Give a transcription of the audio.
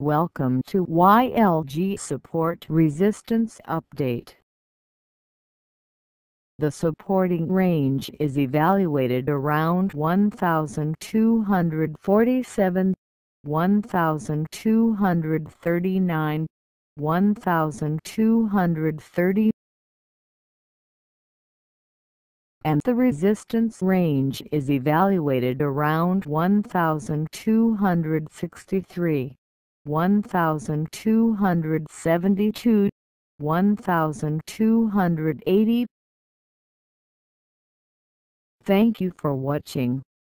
Welcome to YLG Support Resistance Update. The supporting range is evaluated around 1,247, 1,239, 1,230, and the resistance range is evaluated around 1,263, 1,272, 1,280. Thank you for watching.